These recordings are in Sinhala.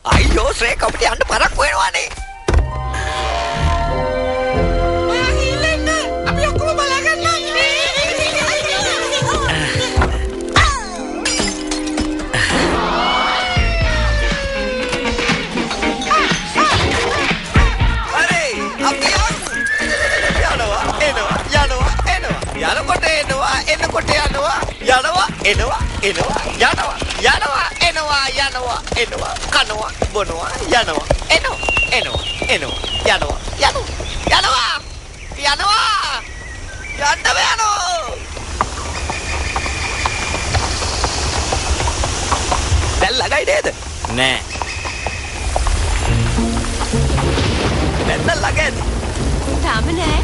අයියෝ ශ්‍රේක අපිට යන්න පරක් වෙනවානේ. අපි ඔක්කොම බලාගන්න. අරේ අපි යනකොට එනවා කනවා බොනවා යනවා එනවා යනවා යන්න දැන් ළඟයි නේද? නෑ. දැන් ළඟද? තාම නෑ.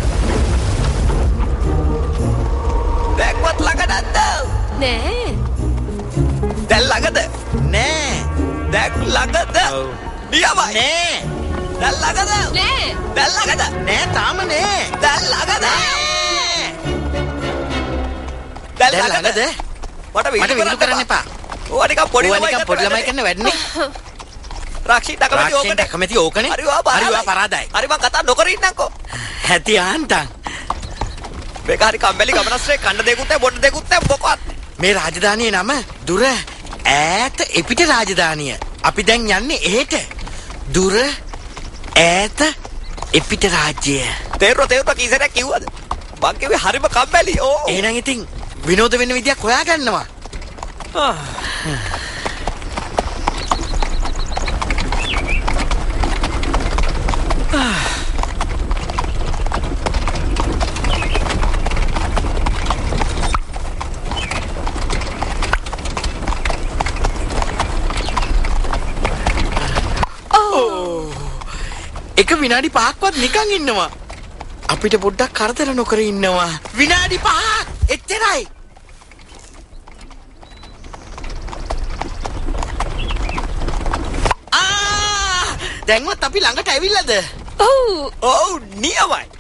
දැන්වත් ළඟ නැද්ද? නෑ. දැන් ළඟද? නෑ. දැන් ළඟද? නියමයි. නෑ. දැන් ළඟද? නෑ. දැන් ළඟද? නෑ තාම නෑ. දැන් ළඟද? දැන් ළඟද? මට විහිළු කරන්න එපා. ඕවා නිකන් පොඩි ළමයි කරන වැඩනේ. රක්ෂිත කැමති ඕකනේ. හරි වා පරාදයි. හරි මං කතා නොකර ඉන්නම්කෝ. හැටි ආන්තන්. මේක හරි කම්මැලි ගමනස්රේ කන්න දෙකුත් නැහැ බොන්න දෙකුත් නැහැ මොකවත්. මේ රාජධානියේ නම දුර ඈත එපිට රාජධානිය. අපි දැන් යන්නේ එහෙට. දුර ඈත එපිට රාජ්‍යය. තේරුණා කීසරයක් කිව්වද? මං කිව්වේ හරිම කම්මැලි. ඕ. එහෙනම් ඉතින් විනෝද වෙන්න විදියක් හොයාගන්නවා. එක විනාඩි 5ක්වත් නිකන් ඉන්නවා. අපිට පොඩ්ඩක් කරදර නොකර ඉන්නවා. විනාඩි 5ක් එච්චරයි. දැන්වත් අපි ළඟට ඇවිල්ලාද? ඔව්. ඔව් නියමයි.